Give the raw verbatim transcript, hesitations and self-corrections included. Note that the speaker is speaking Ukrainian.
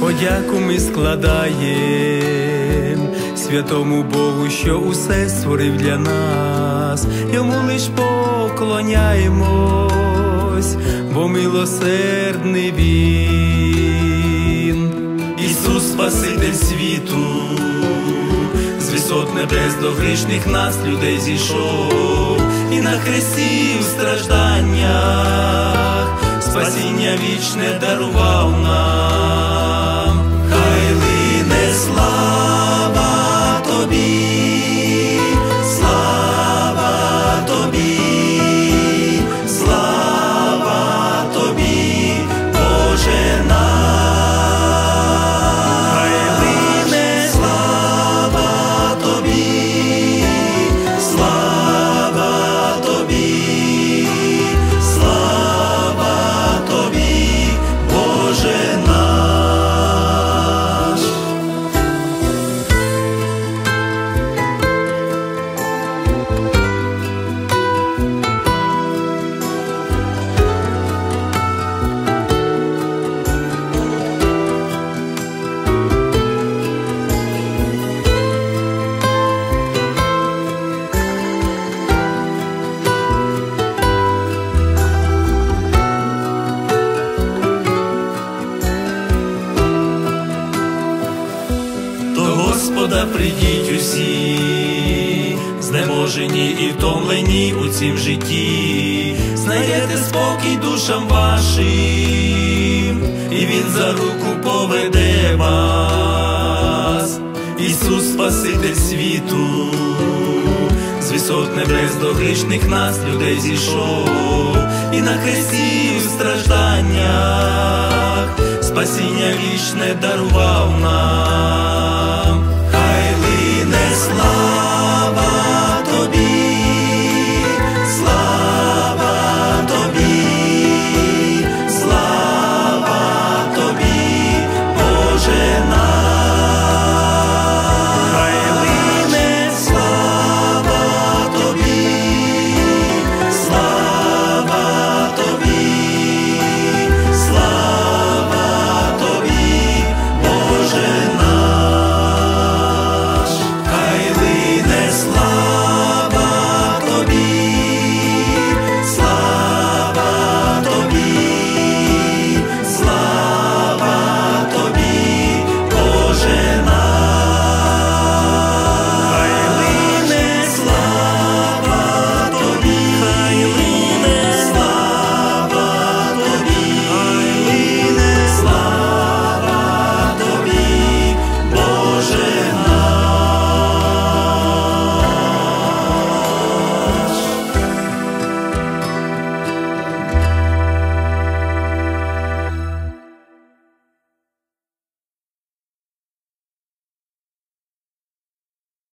Подяку ми складаєм святому Богу, що усе створив для нас. Йому лиш поклоняємось, бо милосердний Він. Ісус Спаситель світу, з висот небес до грішних нас, людей, зійшов, і на хресті в стражданнях спасіння вічне дарував нам. Хай лине слава Тобі, слава Тобі, слава Тобі, Боже наш. Хай лине слава Тобі, слава Тобі, слава Тобі, Боже наш. До Господа прийдіть усі, знеможені і втомлені у цім житті, знайдете спокій душам вашим, і Він за руку поведе вас. Ісус Спаситель світу, з висот небес до грішних нас, людей, зійшов, і на хресті в стражданнях